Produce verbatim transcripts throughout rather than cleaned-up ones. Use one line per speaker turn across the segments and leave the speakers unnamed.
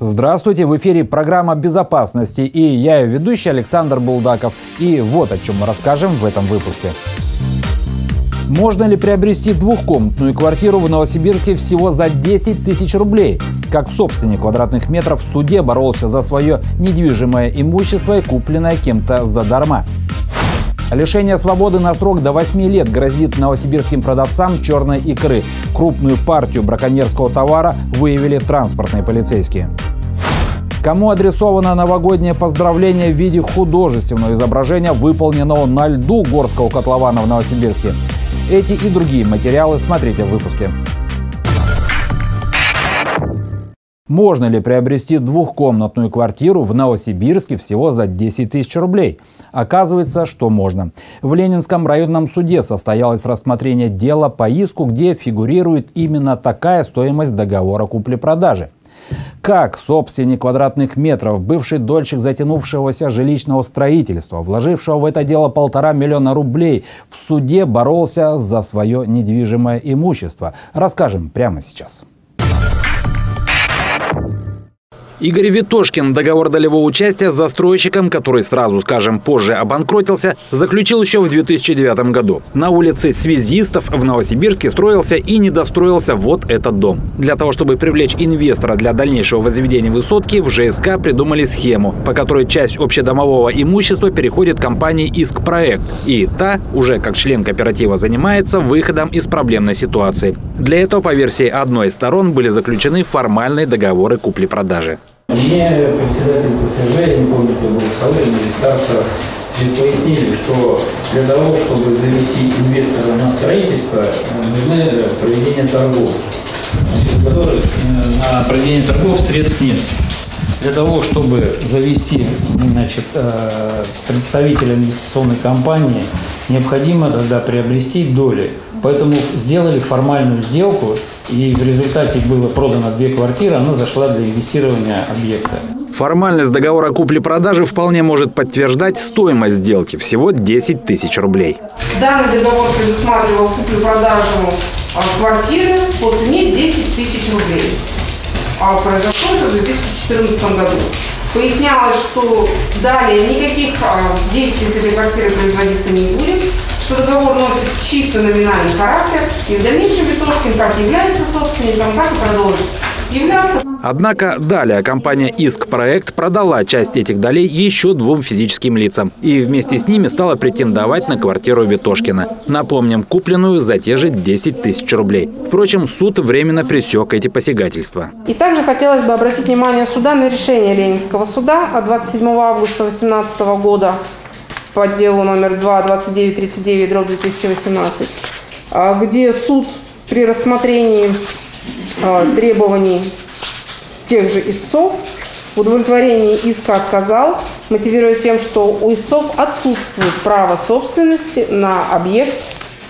Здравствуйте, в эфире программа «Безопасности» и я ее ведущий Александр Булдаков. И вот о чем мы расскажем в этом выпуске. Можно ли приобрести двухкомнатную квартиру в Новосибирске всего за десять тысяч рублей? Как собственник квадратных метров в суде боролся за свое недвижимое имущество, купленное кем-то задарма. Лишение свободы на срок до восьми лет грозит новосибирским продавцам черной икры. Крупную партию браконьерского товара выявили транспортные полицейские. Кому адресовано новогоднее поздравление в виде художественного изображения, выполненного на льду горского котлована в Новосибирске? Эти и другие материалы смотрите в выпуске. Можно ли приобрести двухкомнатную квартиру в Новосибирске всего за десять тысяч рублей? Оказывается, что можно. В Ленинском районном суде состоялось рассмотрение дела по иску, где фигурирует именно такая стоимость договора купли-продажи. Как собственник квадратных метров, бывший дольщик затянувшегося жилищного строительства, вложившего в это дело полтора миллиона рублей, в суде боролся за свое недвижимое имущество? Расскажем прямо сейчас. Игорь Ветошкин договор долевого участия с застройщиком, который сразу, скажем, позже обанкротился, заключил еще в две тысячи девятом году. На улице Связистов в Новосибирске строился и недостроился вот этот дом. Для того, чтобы привлечь инвестора для дальнейшего возведения высотки, в ЖСК придумали схему, по которой часть общедомового имущества переходит компании «Иск-проект». И та, уже как член кооператива, занимается выходом из проблемной ситуации. Для этого, по версии одной из сторон, были заключены формальные договоры купли-продажи.
Мне председатель ТСЖ, я не помню, кто был Савель, администрация, пояснили, что для того, чтобы завести инвестора на строительство, нужны проведение торгов, значит, которых на проведение торгов средств нет. Для того, чтобы завести, значит, представителя инвестиционной компании, необходимо тогда приобрести доли. Поэтому сделали формальную сделку, и в результате было продано две квартиры, она зашла для инвестирования объекта.
Формальность договора купли-продажи вполне может подтверждать стоимость сделки – всего десять тысяч рублей.
Данный договор предусматривал куплю-продажу квартиры по цене десять тысяч рублей. А произошло это в две тысячи четырнадцатом году. Пояснялось, что далее никаких действий с этой квартирой производиться не будет, что договор носит чисто номинальный характер, и в дальнейшем Ветошкин как является собственником, так и продолжит являться.
Однако далее компания «Иск-проект» продала часть этих долей еще двум физическим лицам и вместе с ними стала претендовать на квартиру Ветошкина. Напомним, купленную за те же десять тысяч рублей. Впрочем, суд временно пресек эти посягательства.
И также хотелось бы обратить внимание суда на решение Ленинского суда от двадцать седьмого августа две тысячи восемнадцатого года по делу номер два двадцать девять тридцать девять дробь две тысячи восемнадцать, где суд при рассмотрении требований тех же истцов в удовлетворении иска отказал, мотивируя тем, что у истцов отсутствует право собственности на объект,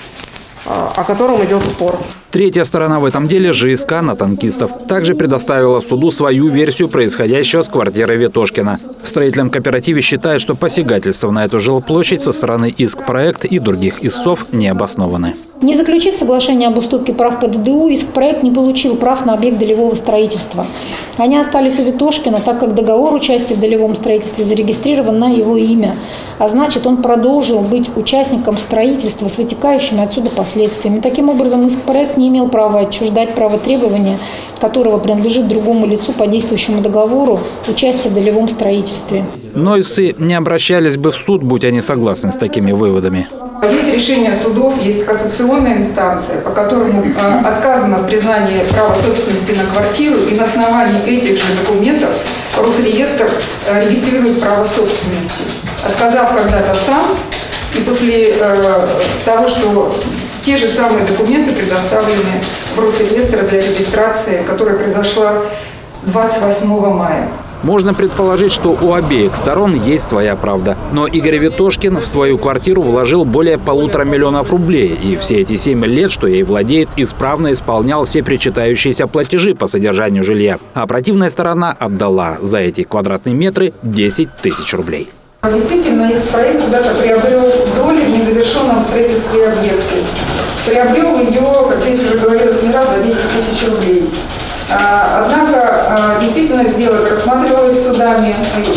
о котором идет спор.
Третья сторона в этом деле – ЖСК на танкистов. Также предоставила суду свою версию происходящего с квартирой Ветошкина. В строительном кооперативе считают, что посягательства на эту жилплощадь со стороны «Иск-проект» и других истцов не обоснованы.
Не заключив соглашение об уступке прав по ДДУ, «Иск-проект» не получил прав на объект долевого строительства. Они остались у Ветошкина, так как договор участия в долевом строительстве зарегистрирован на его имя. А значит, он продолжил быть участником строительства с вытекающими отсюда последствиями. Таким образом, «Иск-проект» не имел права отчуждать право требования, которого принадлежит другому лицу по действующему договору участия в долевом строительстве.
Но истцы не обращались бы в суд, будь они согласны с такими выводами.
Есть решение судов, есть кассационная инстанция, по которому э, отказано в признании права собственности на квартиру, и на основании этих же документов Росреестр э, регистрирует право собственности, отказав когда-то сам, и после э, того, что те же самые документы предоставлены в Росреестр для регистрации, которая произошла двадцать восьмого мая.
Можно предположить, что у обеих сторон есть своя правда. Но Игорь Ветошкин в свою квартиру вложил более полутора миллионов рублей. И все эти семь лет, что ей владеет, исправно исполнял все причитающиеся платежи по содержанию жилья. А противная сторона отдала за эти квадратные метры десять тысяч рублей.
Действительно, «Иск-проект» когда-то приобрел доли в незавершенном строительстве объекта. Приобрел ее, как здесь уже говорилось не раз, за десять тысяч рублей. Однако действительно сделка рассматривалась судами,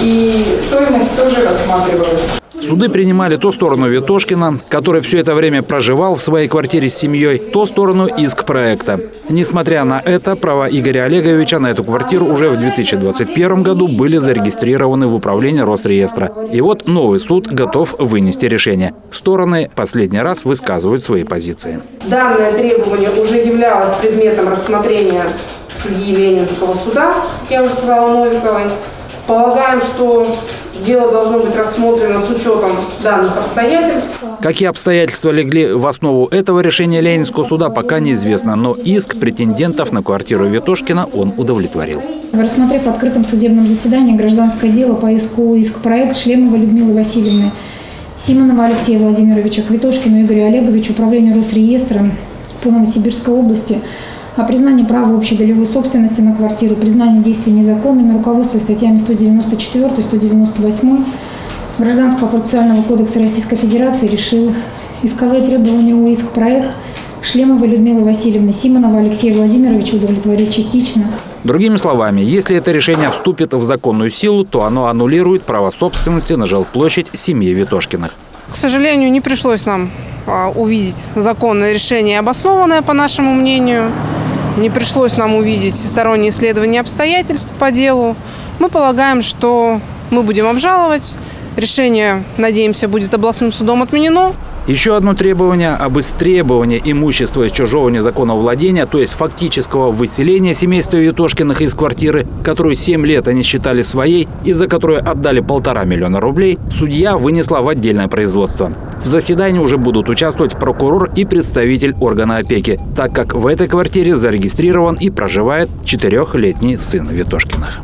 и стоимость тоже рассматривалась.
Суды принимали то сторону Ветошкина, который все это время проживал в своей квартире с семьей, то сторону иск проекта. Несмотря на это, права Игоря Олеговича на эту квартиру уже в две тысячи двадцать первом году были зарегистрированы в управлении Росреестра. И вот новый суд готов вынести решение. Стороны последний раз высказывают свои позиции.
Данное требование уже являлось предметом рассмотрения судьи Ленинского суда, как я уже сказала, Новиковой. Полагаем, что дело должно быть рассмотрено с учетом данных обстоятельств.
Какие обстоятельства легли в основу этого решения Ленинского суда, пока неизвестно. Но иск претендентов на квартиру Ветошкина он удовлетворил.
Рассмотрев в открытом судебном заседании гражданское дело по иску иск-проект Шлемовой Людмилы Васильевны, Симонова Алексея Владимировича, к Ветошкину Игорю Олеговичу, управлению Росреестра по Новосибирской области, о признании права общей долевой собственности на квартиру, признании действий незаконными, руководствуясь статьями сто девяносто четыре, сто девяносто восемь Гражданского процессуального кодекса Российской Федерации, решил исковые требования у иск-проект Шлемовой Людмилы Васильевны, Симонова Алексея Владимировича удовлетворить частично.
Другими словами, если это решение вступит в законную силу, то оно аннулирует право собственности на жилплощадь семьи Ветошкиных.
К сожалению, не пришлось нам увидеть законное решение, обоснованное, по нашему мнению. Не пришлось нам увидеть всестороннее исследование обстоятельств по делу. Мы полагаем, что мы будем обжаловать. Решение, надеемся, будет областным судом отменено.
Еще одно требование об истребовании имущества из чужого незаконного владения, то есть фактического выселения семейства Ветошкиных из квартиры, которую семь лет они считали своей и за которую отдали полтора миллиона рублей, судья вынесла в отдельное производство. В заседании уже будут участвовать прокурор и представитель органа опеки, так как в этой квартире зарегистрирован и проживает четырехлетний сын Ветошкиных.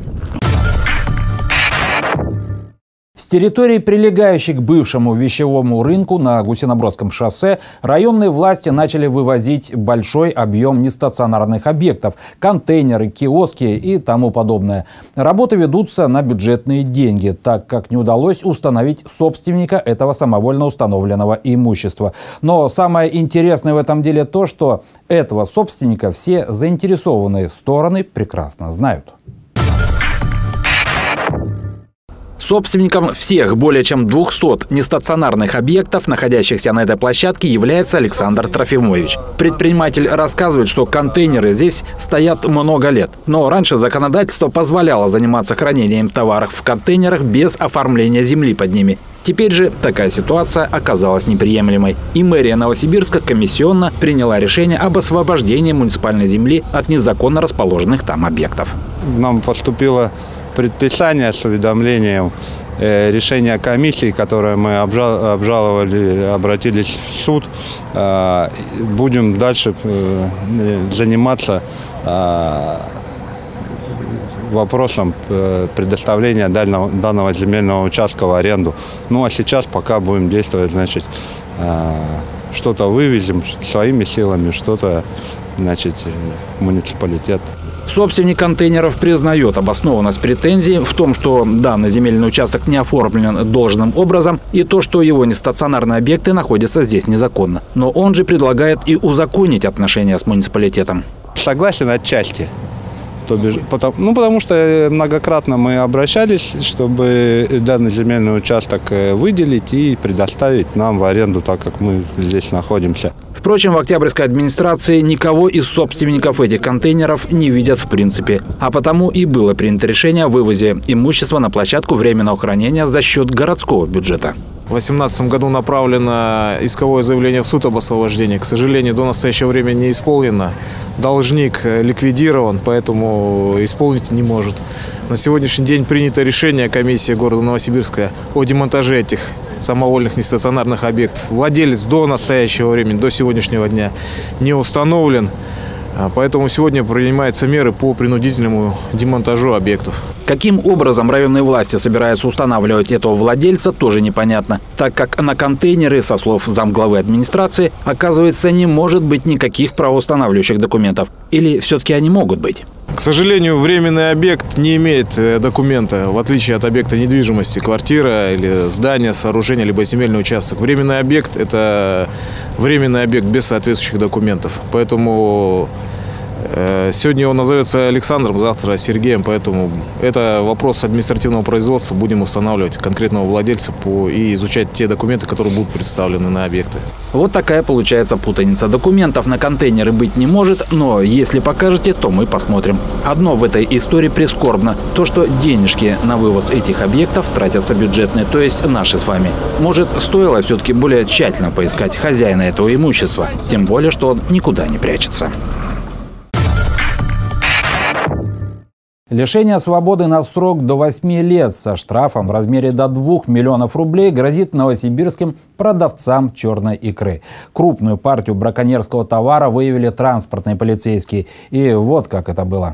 С территории, прилегающей к бывшему вещевому рынку на Гусинобродском шоссе, районные власти начали вывозить большой объем нестационарных объектов – контейнеры, киоски и тому подобное. Работы ведутся на бюджетные деньги, так как не удалось установить собственника этого самовольно установленного имущества. Но самое интересное в этом деле то, что этого собственника все заинтересованные стороны прекрасно знают. Собственником всех более чем двухсот нестационарных объектов, находящихся на этой площадке, является Александр Трофимович. Предприниматель рассказывает, что контейнеры здесь стоят много лет. Но раньше законодательство позволяло заниматься хранением товаров в контейнерах без оформления земли под ними. Теперь же такая ситуация оказалась неприемлемой. И мэрия Новосибирска комиссионно приняла решение об освобождении муниципальной земли от незаконно расположенных там объектов.
Нам поступило предписание с уведомлением э, решения комиссии, которое мы обжал, обжаловали, обратились в суд. Э, будем дальше э, заниматься э, вопросом э, предоставления данного, данного земельного участка в аренду. Ну а сейчас пока будем действовать, значит, э, что-то вывезем своими силами, что-то, значит, муниципалитет.
Собственник контейнеров признает обоснованность претензий в том, что данный земельный участок не оформлен должным образом и то, что его нестационарные объекты находятся здесь незаконно. Но он же предлагает и узаконить отношения с муниципалитетом.
Согласен отчасти. То бишь, потому, ну, потому что многократно мы обращались, чтобы данный земельный участок выделить и предоставить нам в аренду, так как мы здесь находимся.
Впрочем, в Октябрьской администрации никого из собственников этих контейнеров не видят в принципе. А потому и было принято решение о вывозе имущества на площадку временного хранения за счет городского бюджета.
В две тысячи восемнадцатом году направлено исковое заявление в суд об освобождении. К сожалению, до настоящего времени не исполнено. Должник ликвидирован, поэтому исполнить не может. На сегодняшний день принято решение комиссии города Новосибирска о демонтаже этих самовольных нестационарных объектов. Владелец до настоящего времени, до сегодняшнего дня не установлен. Поэтому сегодня принимаются меры по принудительному демонтажу объектов.
Каким образом районные власти собираются устанавливать этого владельца, тоже непонятно, так как на контейнеры, со слов замглавы администрации, оказывается, не может быть никаких правоустанавливающих документов. Или все-таки они могут быть?
К сожалению, временный объект не имеет документа, в отличие от объекта недвижимости, квартира или здание, сооружение, либо земельный участок. Временный объект – это временный объект без соответствующих документов. Поэтому Сегодня он назовется Александром, завтра Сергеем, поэтому это вопрос административного производства. Будем устанавливать конкретного владельца по, и изучать те документы, которые будут представлены на объекты.
Вот такая получается путаница. Документов на контейнеры быть не может, но если покажете, то мы посмотрим. Одно в этой истории прискорбно. То, что денежки на вывоз этих объектов тратятся бюджетные, то есть наши с вами. Может, стоило все-таки более тщательно поискать хозяина этого имущества. Тем более, что он никуда не прячется. Лишение свободы на срок до восьми лет со штрафом в размере до двух миллионов рублей грозит новосибирским продавцам черной икры. Крупную партию браконьерского товара выявили транспортные полицейские. И вот как это было.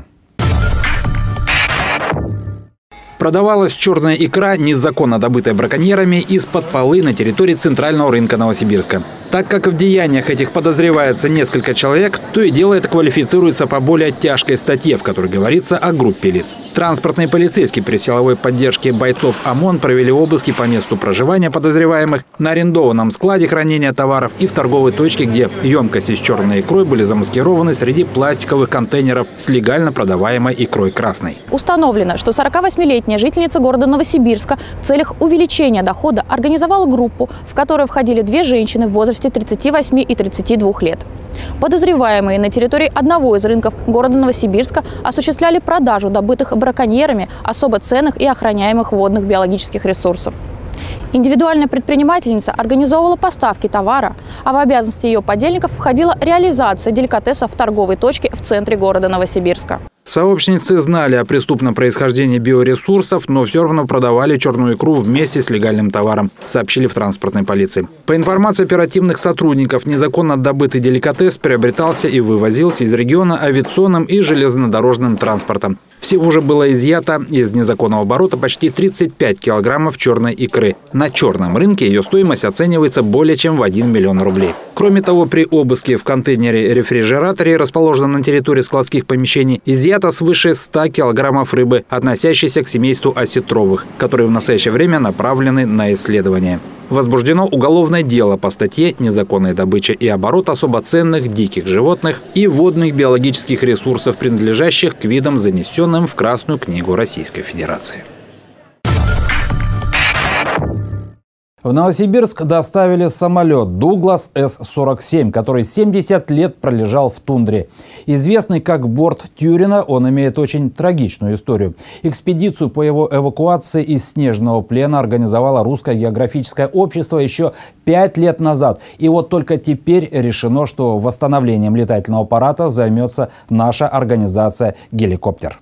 Продавалась черная икра, незаконно добытая браконьерами, из-под полы на территории центрального рынка Новосибирска. Так как в деяниях этих подозревается несколько человек, то и дело это квалифицируется по более тяжкой статье, в которой говорится о группе лиц. Транспортные полицейские при силовой поддержке бойцов ОМОН провели обыски по месту проживания подозреваемых, на арендованном складе хранения товаров и в торговой точке, где емкости с черной икрой были замаскированы среди пластиковых контейнеров с легально продаваемой икрой красной.
Установлено, что сорокавосьмилетняя жительница города Новосибирска в целях увеличения дохода организовала группу, в которую входили две женщины в возрасте тридцати восьми и тридцати двух лет. Подозреваемые на территории одного из рынков города Новосибирска осуществляли продажу добытых браконьерами особо ценных и охраняемых водных биологических ресурсов. Индивидуальная предпринимательница организовывала поставки товара, а в обязанности ее подельников входила реализация деликатеса в торговой точке в центре города Новосибирска.
Сообщницы знали о преступном происхождении биоресурсов, но все равно продавали черную икру вместе с легальным товаром, сообщили в транспортной полиции. По информации оперативных сотрудников, незаконно добытый деликатес приобретался и вывозился из региона авиационным и железнодорожным транспортом. Всего же было изъято из незаконного оборота почти тридцать пять килограммов черной икры. На черном рынке ее стоимость оценивается более чем в один миллион рублей. Кроме того, при обыске в контейнере-рефрижераторе, расположенном на территории складских помещений, изъято свыше ста килограммов рыбы, относящейся к семейству осетровых, которые в настоящее время направлены на исследование. Возбуждено уголовное дело по статье «Незаконная добыча и оборот особо ценных диких животных и водных биологических ресурсов, принадлежащих к видам, занесенным в Красную книгу Российской Федерации». В Новосибирск доставили самолет «Дуглас С сорок семь», который семьдесят лет пролежал в тундре. Известный как борт Тюрина, он имеет очень трагичную историю. Экспедицию по его эвакуации из снежного плена организовало Русское географическое общество еще пять лет назад. И вот только теперь решено, что восстановлением летательного аппарата займется наша организация «Геликоптер».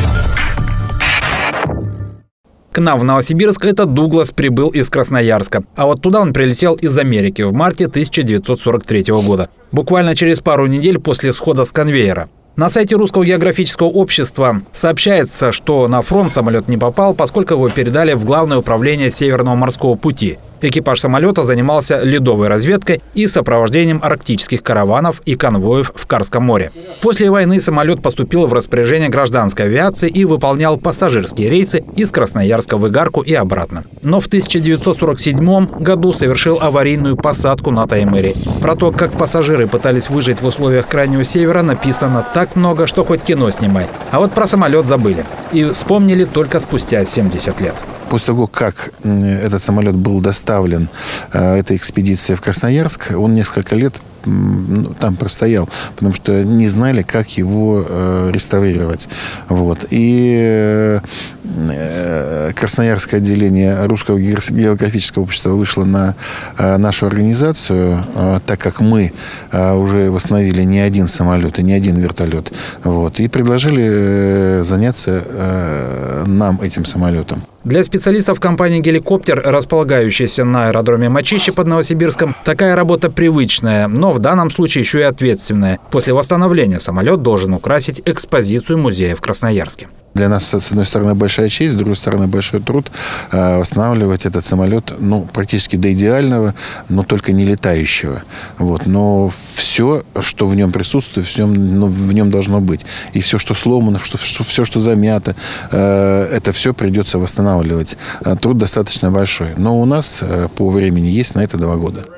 К нам в Новосибирск этот Дуглас прибыл из Красноярска. А вот туда он прилетел из Америки в марте тысяча девятьсот сорок третьего года. Буквально через пару недель после схода с конвейера. На сайте Русского географического общества сообщается, что на фронт самолет не попал, поскольку его передали в Главное управление Северного морского пути. Экипаж самолета занимался ледовой разведкой и сопровождением арктических караванов и конвоев в Карском море. После войны самолет поступил в распоряжение гражданской авиации и выполнял пассажирские рейсы из Красноярска в Игарку и обратно. Но в тысяча девятьсот сорок седьмом году совершил аварийную посадку на Таймыре. Про то, как пассажиры пытались выжить в условиях Крайнего Севера, написано так много, что хоть кино снимай. А вот про самолет забыли. И вспомнили только спустя семьдесят лет.
После того, как этот самолет был доставлен этой экспедицией в Красноярск, он несколько лет там простоял, потому что не знали, как его э, реставрировать. Вот. И э, Красноярское отделение Русского географического общества вышло на э, нашу организацию, э, так как мы э, уже восстановили не один самолет и не один вертолет. Вот. И предложили э, заняться э, нам этим самолетом.
Для специалистов компании «Геликоптер», располагающейся на аэродроме Мачище под Новосибирском, такая работа привычная, но в данном случае еще и ответственная. После восстановления самолет должен украсить экспозицию музея в Красноярске.
Для нас, с одной стороны, большая честь, с другой стороны, большой труд э, восстанавливать этот самолет, ну, практически до идеального, но только не летающего. Вот. Но все, что в нем присутствует, все, ну, в нем должно быть. И все, что сломано, что, все, что замято, э, это все придется восстанавливать. Труд достаточно большой. Но у нас э, по времени есть на это два года.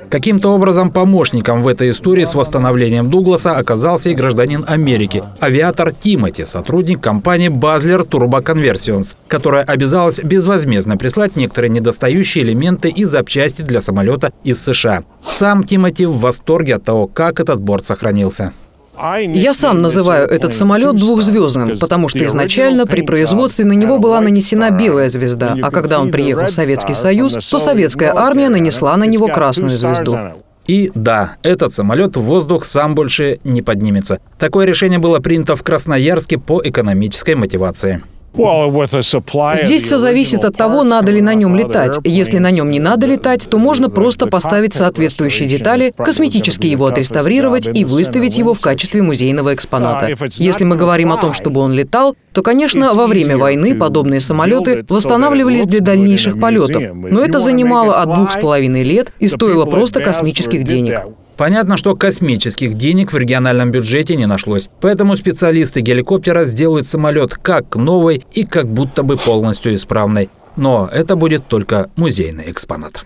Каким-то образом помощником в этой истории с восстановлением Дугласа оказался и гражданин Америки, авиатор Тимоти, сотрудник компании Basler Turbo Conversions, которая обязалась безвозмездно прислать некоторые недостающие элементы и запчасти для самолета из США. Сам Тимоти в восторге от того, как этот борт сохранился.
Я сам называю этот самолет двухзвездным, потому что изначально при производстве на него была нанесена белая звезда, а когда он приехал в Советский Союз, то советская армия нанесла на него красную звезду.
И да, этот самолет в воздух сам больше не поднимется. Такое решение было принято в Красноярске по экономической мотивации.
Здесь все зависит от того, надо ли на нем летать. Если на нем не надо летать, то можно просто поставить соответствующие детали, косметически его отреставрировать и выставить его в качестве музейного экспоната. Если мы говорим о том, чтобы он летал, то, конечно, во время войны подобные самолеты восстанавливались для дальнейших полетов, но это занимало от двух с половиной лет и стоило просто космических денег.
Понятно, что космических денег в региональном бюджете не нашлось. Поэтому специалисты геликоптера сделают самолет как новый и как будто бы полностью исправный. Но это будет только музейный экспонат.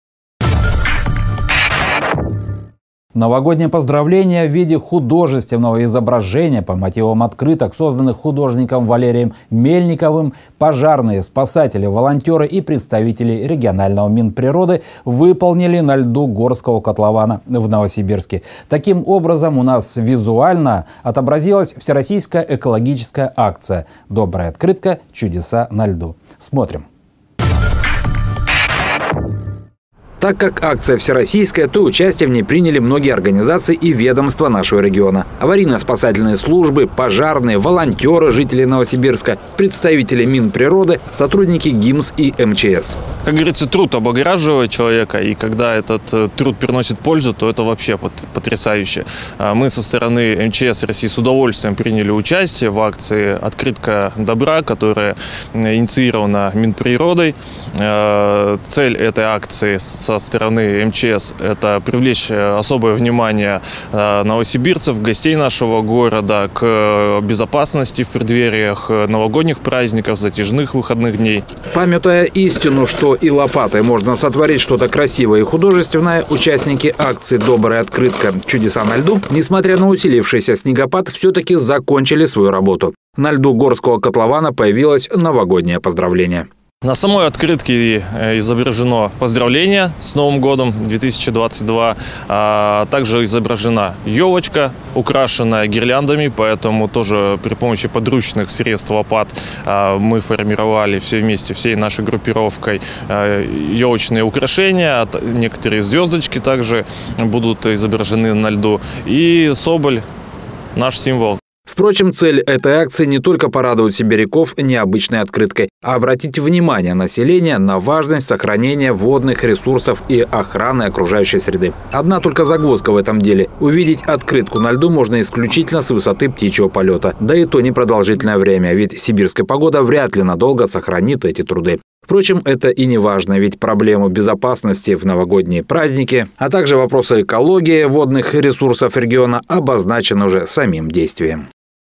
Новогоднее поздравление в виде художественного изображения по мотивам открыток, созданных художником Валерием Мельниковым, пожарные, спасатели, волонтеры и представители регионального Минприроды выполнили на льду Горского котлована в Новосибирске. Таким образом, у нас визуально отобразилась всероссийская экологическая акция «Добрая открытка. Чудеса на льду». Смотрим. Так как акция всероссийская, то участие в ней приняли многие организации и ведомства нашего региона. Аварийно-спасательные службы, пожарные, волонтеры, жители Новосибирска, представители Минприроды, сотрудники ГИМС и эм че эс.
Как говорится, труд облагораживает человека, и когда этот труд приносит пользу, то это вообще потрясающе. Мы со стороны эм че эс России с удовольствием приняли участие в акции «Открытка добра», которая инициирована Минприродой. Цель этой акции со стороны эм че эс – это привлечь особое внимание новосибирцев, гостей нашего города к безопасности в преддвериях новогодних праздников, затяжных выходных дней.
Памятуя истину, что и лопатой можно сотворить что-то красивое и художественное, участники акции «Добрая открытка. Чудеса на льду», несмотря на усилившийся снегопад, все-таки закончили свою работу. На льду Горского котлована появилось новогоднее поздравление.
На самой открытке изображено поздравление с Новым годом две тысячи двадцать два, а также изображена елочка, украшенная гирляндами, поэтому тоже при помощи подручных средств лопат мы формировали все вместе, всей нашей группировкой елочные украшения, некоторые звездочки также будут изображены на льду, и соболь – наш символ.
Впрочем, цель этой акции не только порадовать сибиряков необычной открыткой, а обратить внимание населения на важность сохранения водных ресурсов и охраны окружающей среды. Одна только загвоздка в этом деле – увидеть открытку на льду можно исключительно с высоты птичьего полета. Да и то непродолжительное время, ведь сибирская погода вряд ли надолго сохранит эти труды. Впрочем, это и не важно, ведь проблему безопасности в новогодние праздники, а также вопросы экологии водных ресурсов региона обозначены уже самим действием.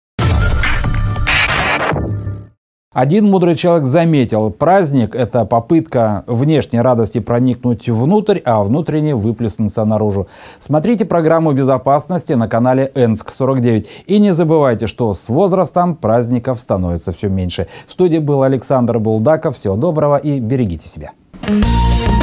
Один мудрый человек заметил, праздник – это попытка внешней радости проникнуть внутрь, а внутренне выплеснуться наружу. Смотрите программу безопасности на канале Энск сорок девять. И не забывайте, что с возрастом праздников становится все меньше. В студии был Александр Булдаков. Всего доброго и берегите себя.